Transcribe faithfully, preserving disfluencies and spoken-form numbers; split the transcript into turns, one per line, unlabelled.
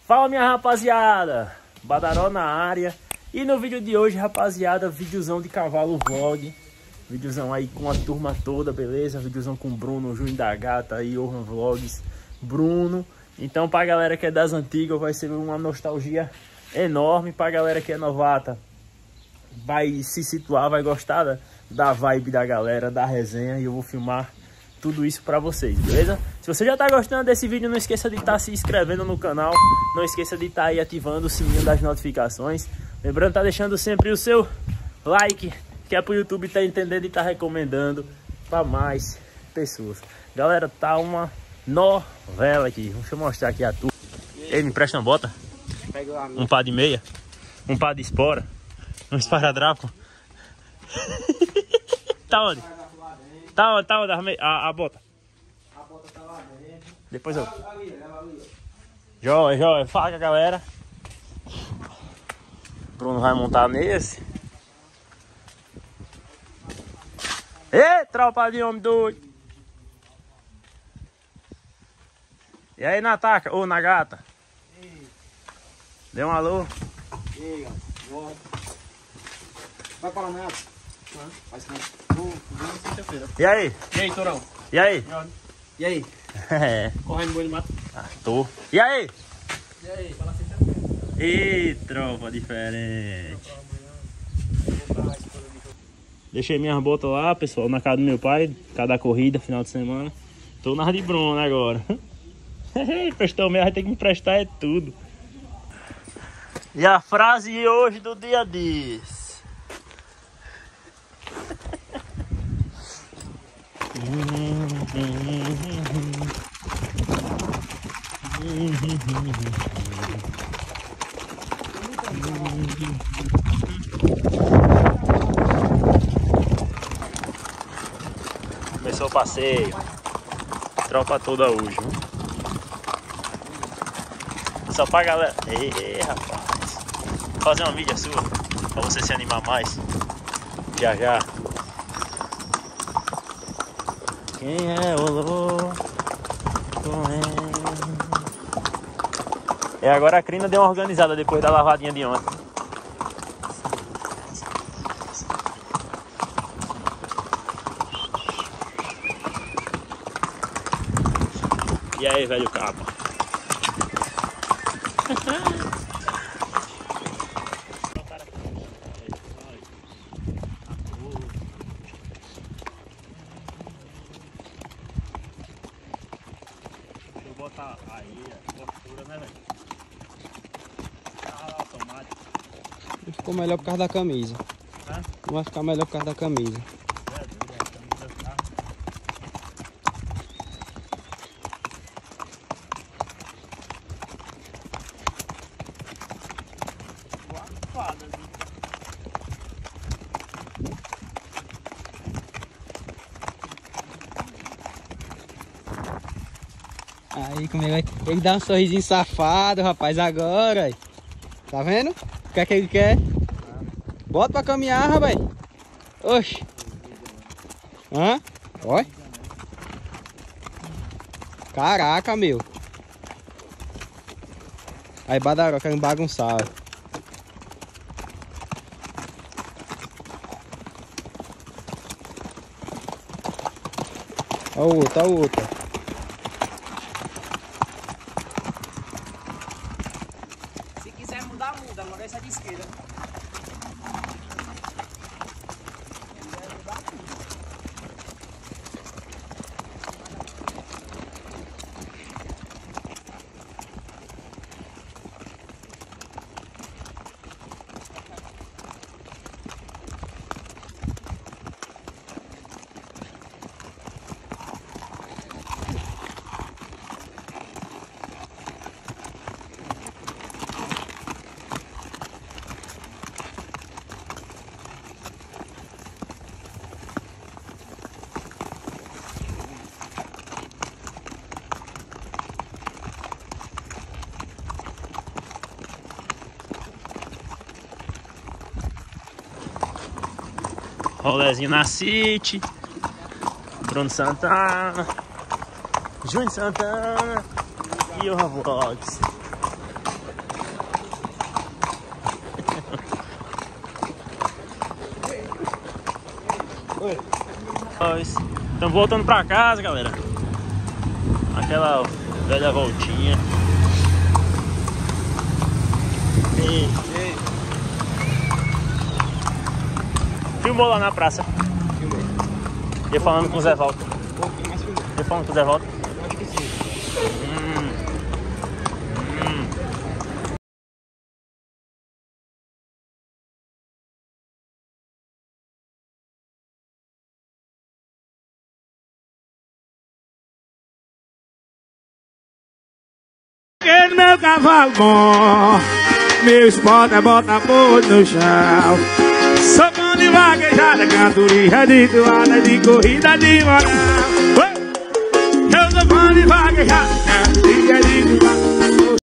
Fala, minha rapaziada, Badaró na área. E no vídeo de hoje, rapaziada, videozão de cavalo vlog. Videozão aí com a turma toda, beleza? Videozão com o Bruno, Juninho da Gata aí, Orhan Vlogs, Bruno. Então pra galera que é das antigas vai ser uma nostalgia enorme. Pra galera que é novata vai se situar, vai gostar da, da vibe da galera, da resenha. E eu vou filmar tudo isso pra vocês, beleza? Se você já tá gostando desse vídeo, não esqueça de estar se inscrevendo no canal. Não esqueça de estar aí ativando o sininho das notificações. Lembrando, tá deixando sempre o seu like, que é pro YouTube tá entendendo e tá recomendando pra mais pessoas. Galera, tá uma novela aqui. Deixa eu mostrar aqui a turma. Ei, me presta uma bota? Um par de meia? Um par de espora? Um esparadrapo? Tá onde? Tá onde? Tá onde? A, a bota? A bota tá lá dentro. Depois eu... Joia, joia. Fala com a galera. Bruno vai montar nesse. Ei, tropa de homem doido. E aí, Nataca? Ô, Nagata. Ei. Deu um alô.
E aí, ó. Vai para nada. Faz sexta-feira.
E aí?
E aí, Torão?
E aí?
E aí?
É.
Correndo boi no mato?
Ah, tô. E aí?
E aí? Fala sexta-feira.
Ih, tropa diferente. Deixei minhas botas lá, pessoal, na casa do meu pai, cada corrida, final de semana. Tô na de Bruno agora. Prestou mesmo, vai ter que me prestar é tudo. E a frase hoje do dia diz: começou o passeio. Tropa toda hoje, viu? Só pra galera. Ei, ei, rapaz. Vou fazer uma mídia sua pra você se animar mais. Já já. Quem é o louco? É, agora a crina deu uma organizada depois da lavadinha de ontem. E aí, velho capa? Deixa eu botar aí a postura, né, velho? Ah, automático.
Ficou melhor por causa da camisa.
Hã?
Não vai ficar melhor por causa da camisa. Aí comigo aí. Ele dá um sorrisinho safado, rapaz, agora. Aí. Tá vendo? O que é que ele quer? Bota pra caminhar, rapaz. Oxi. Hã? Olha. Caraca, meu. Aí, Badaró, querendo bagunçar. Olha o outro, olha o outro. Se quiser mudar, muda. Agora essa é de esquerda.
Rolezinho na City. Bruno Santana. Júnior Santana. E o Vlogs. Estamos voltando pra casa, galera. Aquela velha voltinha. E... Filmou lá na praça.
Filmei.
Ia falando com o Zé Walter.
Um pouquinho mais filmou.
Ia falando com o Zé Walter.
Acho que sim.
Hum. Hum.
Meu cavalo bom, meu esporte é botar fogo no chão. Sou bom de vaquejada, cantoria de toada, de corrida de moral. Eu sou bom de vaquejada.